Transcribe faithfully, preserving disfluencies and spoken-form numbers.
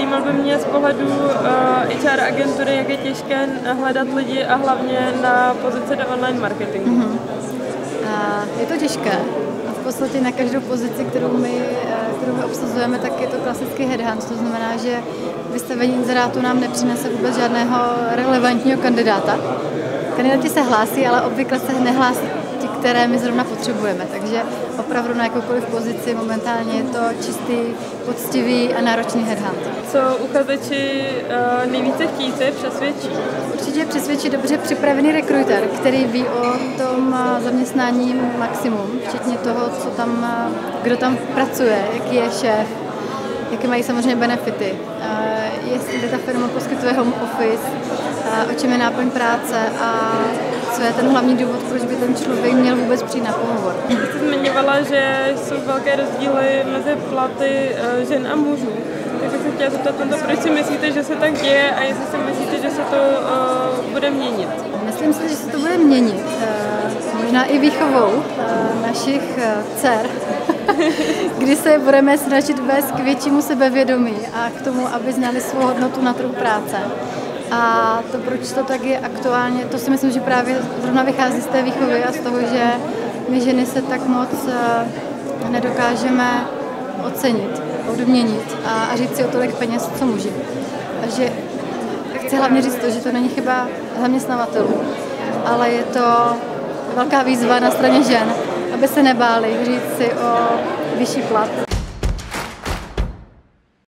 zajímal by mě z pohledu uh, H R agentury, jak je těžké hledat lidi a hlavně na pozici do online marketingu. Mm-hmm. Je to těžké. V podstatě na každou pozici, kterou my, kterou my obsazujeme, tak je to klasický headhunt. To znamená, že vystavení inzerátu nám nepřinese vůbec žádného relevantního kandidáta. Kandidáti se hlásí, ale obvykle se nehlásí ti, které my zrovna potřebujeme. Takže opravdu na jakoukoliv pozici momentálně je to čistý, poctivý a náročný headhunt. Co uchazeči uh, nejvíce chtíte přesvědčí? Určitě přesvědčí dobře připravený rekruter, který ví o tom zaměstnání maximum, včetně toho, co tam, kdo tam pracuje, jaký je šéf, jaké mají samozřejmě benefity, jestli ta firma poskytuje home office, o čem je náplň práce a co je ten hlavní důvod, proč by ten člověk měl vůbec přijít na pohovor. Jste zmiňovala, že jsou velké rozdíly mezi platy žen a mužů. Tak bych se chtěla zeptat, proč si myslíte, že se tak děje a jestli si myslíte, že se to uh, bude měnit? Myslím si, že se to bude měnit. Uh, možná i výchovou uh, našich uh, dcer, kdy se budeme snažit vést k většímu sebevědomí a k tomu, aby znali svou hodnotu na trhu práce. A to, proč to tak je aktuálně, to si myslím, že právě zrovna vychází z té výchovy a z toho, že my ženy se tak moc uh, nedokážeme ocenit, odměnit a, a říct si o tolik peněz, co muži. Takže chci hlavně říct to, že to není chyba zaměstnavatelů, ale je to velká výzva na straně žen, aby se nebáli říct si o vyšší plat.